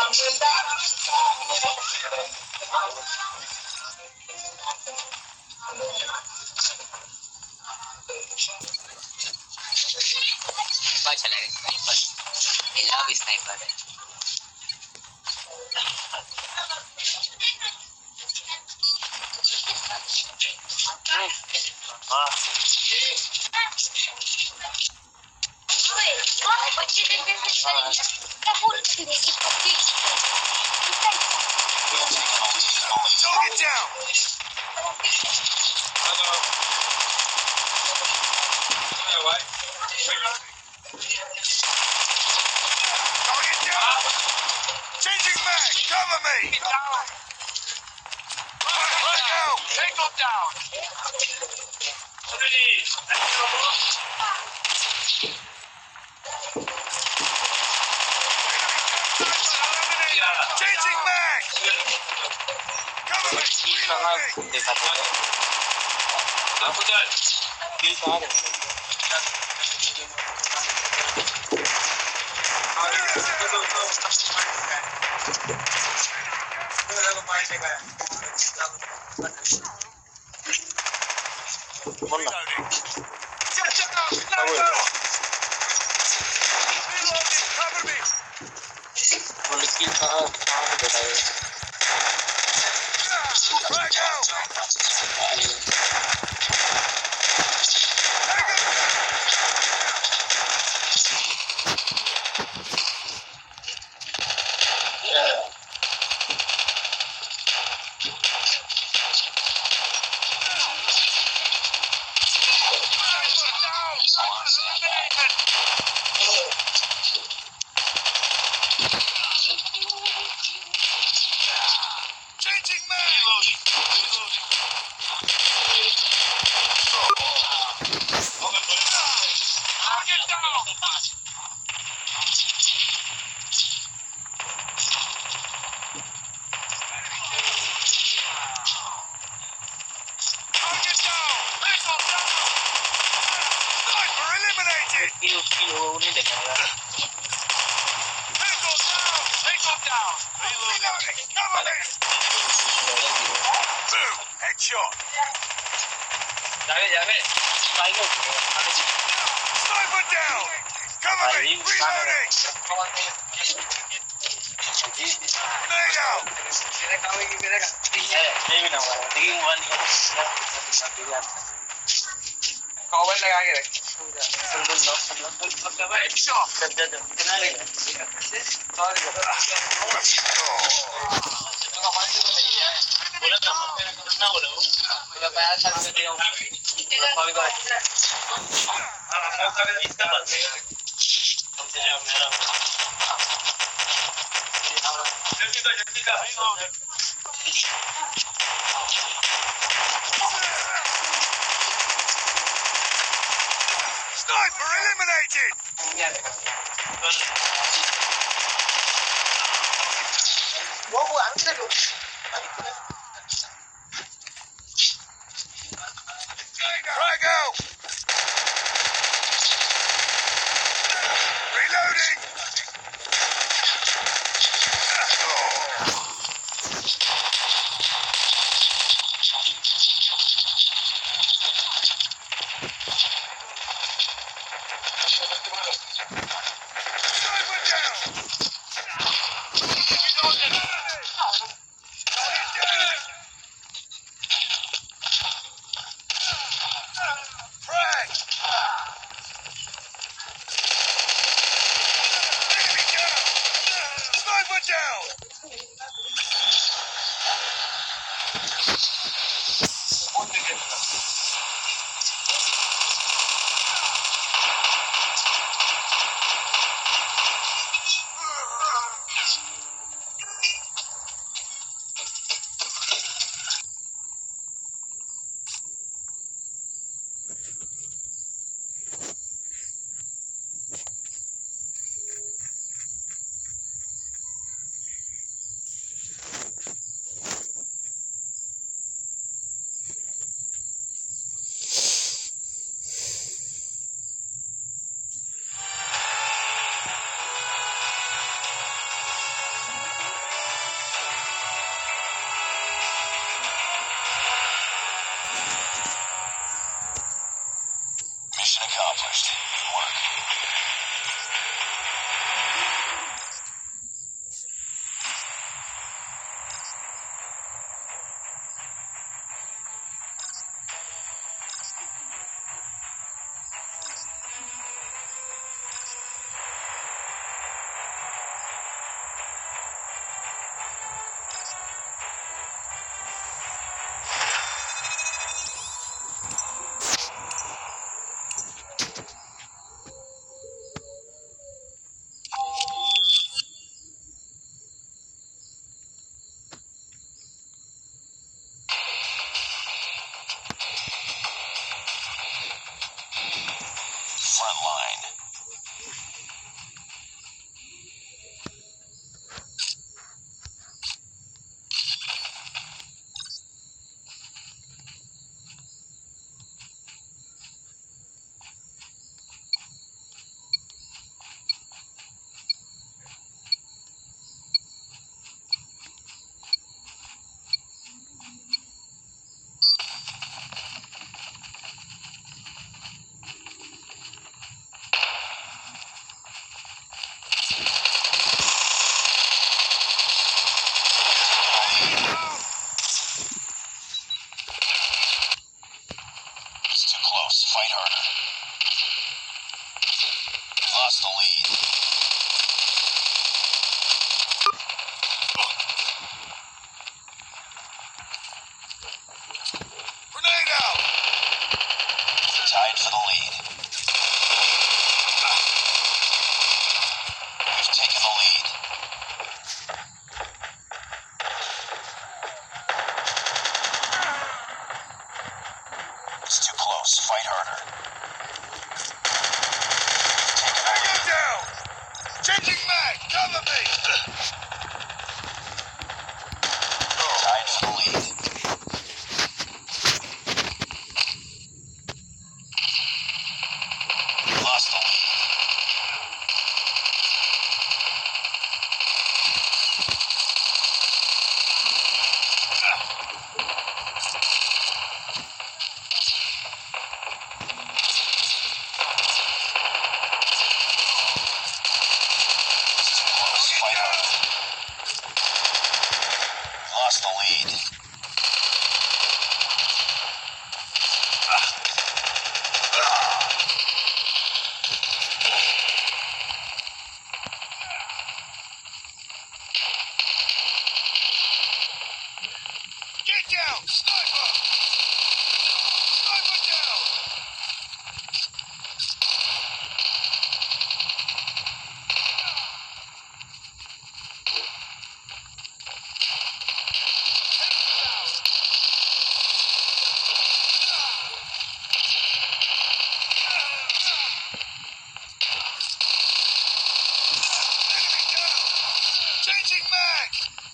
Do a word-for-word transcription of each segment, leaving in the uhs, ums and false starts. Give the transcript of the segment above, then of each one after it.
Sniper चला गया sniper मिला भी स्नाइपर है Target down. Target down. Changing mag. Cover me. Right now. Take them down. Changing mag. Cover me. Reloading. देखा था आपको तो किल कहां है Reloading. Reloading. Cover me. बोले किल कहां कहां है बताइए Right now. Changing mag. Reloading. Target down. Target down. Missile down. Sniper eliminated. किल किल वो नहीं देखा था Missile down. Missile down. Reloading. Cover me. Boom. Headshot. जावे जावे tiger Sniper down. Cover me. Reloading. Grenade out. मेरे काम में मेरे का नहीं भी ना हुआ लेकिन वन कवर लगा के रख सिंगल लॉक अब दबा हेडशॉट जब जब कितना लेगा सॉरी बोला था मैंने कितना बोला बोला पैसा साथ में दिया हूं सॉरी बात हां मौका का इसका बात है हमसे जब मेरा जल्दी का जल्दी का Sniper eliminated. वो वो अंदर लो Frag out. Reloading. Sniper down. Frag. Enemy down. Sniper down. online. It's too close. Fight harder. Lost the lead. Grenade out! Tied for the lead. We've taken the lead. It's too close. Fight harder. We've taken the Tango lead. down! Changing mag! Cover me! Tied for the lead. Lost the lead. It's too close. Fight harder. Lost the lead. Get down! Sniper! Sniper down! Enemy down! Changing mag!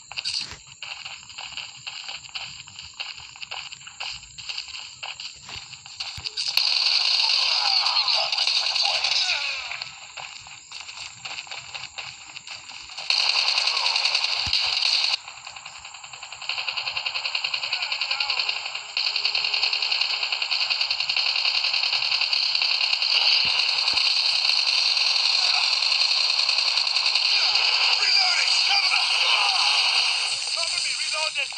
Recon ready for deployment. Reloading! Cover me! Cover me! Reloading!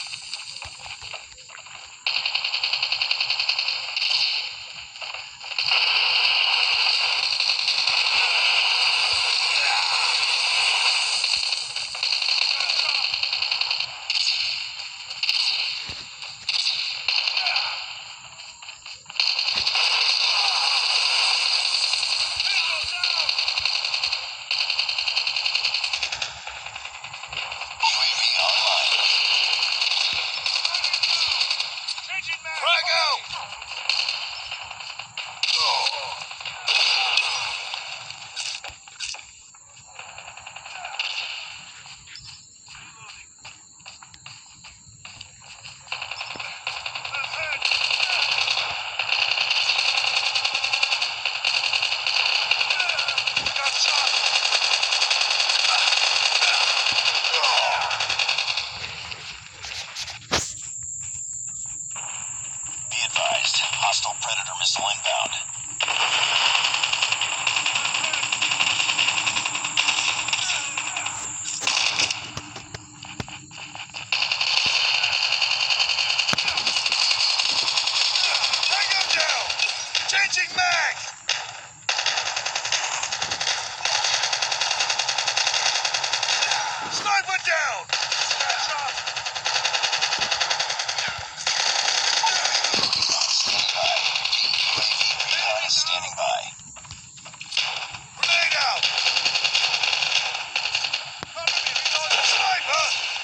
U A V online. Changing mag! Frag out! Got shot! Be advised. Hostile Predator missile inbound. Tango down! Changing mag! Sniper down! Got shot! Standing by. U A V recon is standing by. Grenade out! Cover me! Reloading! Sniper!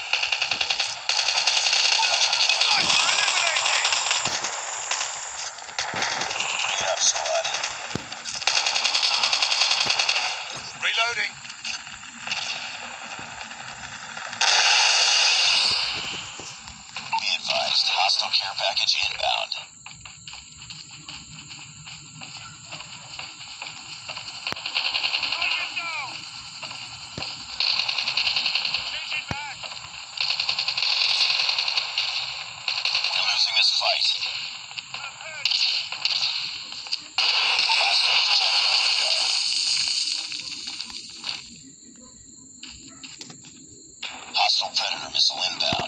Sniper eliminated! Bring it up, squad. Reloading. Be advised, hostile care package inbound. Target down. Changing back. We're losing this fight. Ahead. Hostile Predator missile inbound.